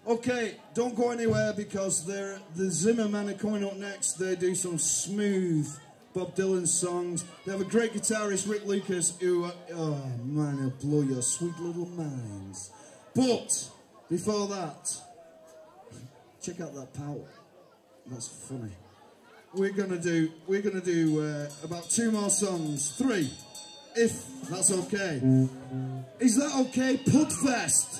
Okay, don't go anywhere because the Zimmerman are coming up next. They do some smooth Bob Dylan songs. They have a great guitarist, Rick Lucas, who, oh man, he'll blow your sweet little minds. But before that, check out that power. That's funny. We're gonna do about 2 more songs, 3, if that's okay. Is that okay? Pudfest.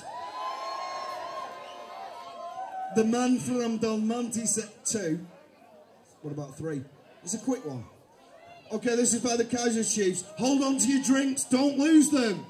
The Man from Dalmonte said 2. What about 3? It's a quick one. Okay, this is by the Kaiser Chiefs. Hold on to your drinks, don't lose them.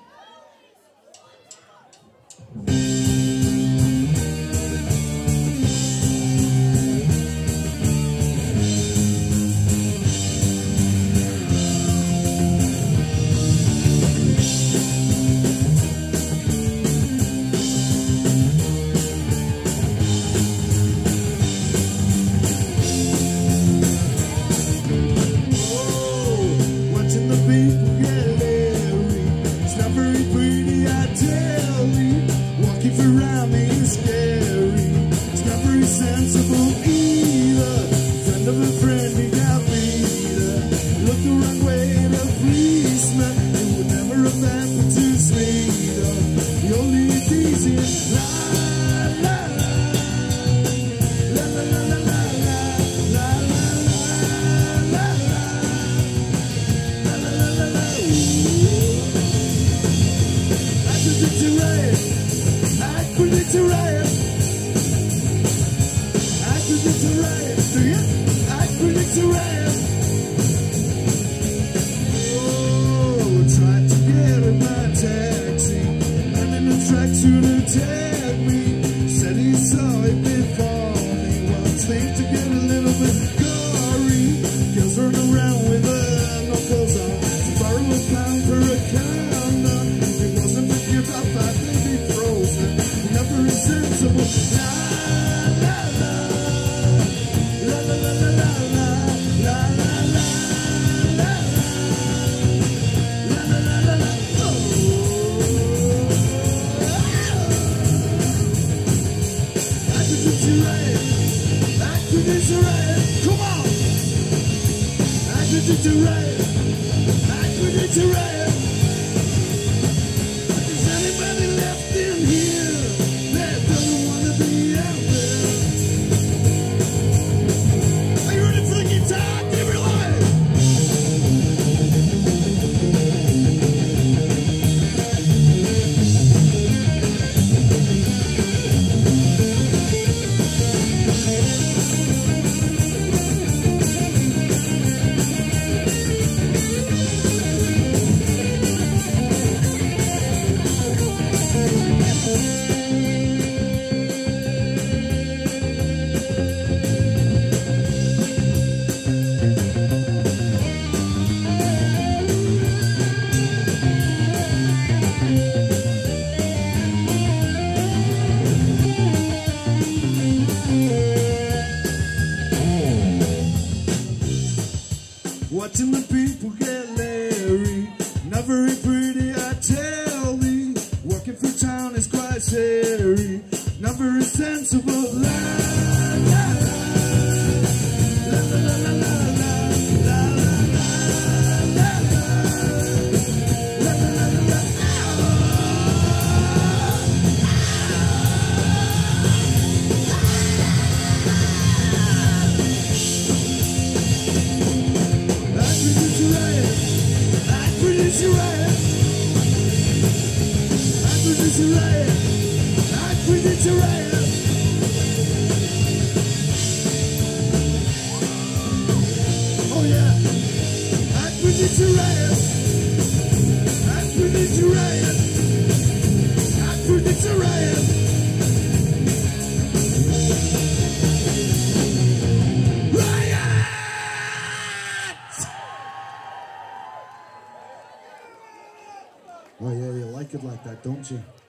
Watching the people get leery, not very pretty, I tell thee. Working for town is quite scary, not very sensible. La la la, la la la la la, la la la la, la la la la. Oh yeah, I predict a riot. I predict a riot. I predict a riot. Riot! Oh yeah, you like it like that, don't you?